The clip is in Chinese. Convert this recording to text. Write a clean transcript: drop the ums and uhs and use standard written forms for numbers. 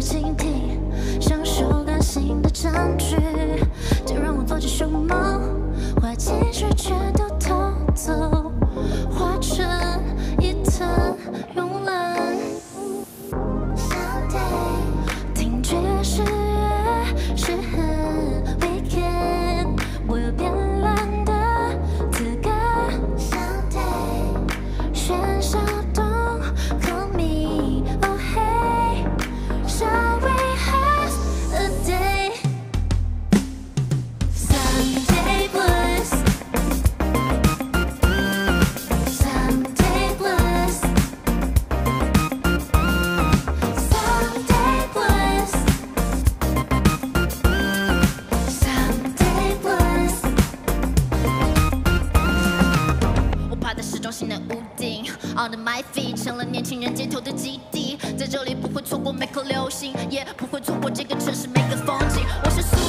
倾听，享受感性的占据，就让我做起熊猫，坏情绪全都偷走，化成一滩慵懒。听爵士乐是很 weekend， 我有变懒的资格。喧嚣动 call me oh hey shall we have a day Sunday blues Sunday blues Sunday blues Sunday blues 我爬在市中心的屋顶 ，Under my feet 成了年轻人街头的基地，在这里不会错过每颗流星，也不会错过这个城市每个风景。我是。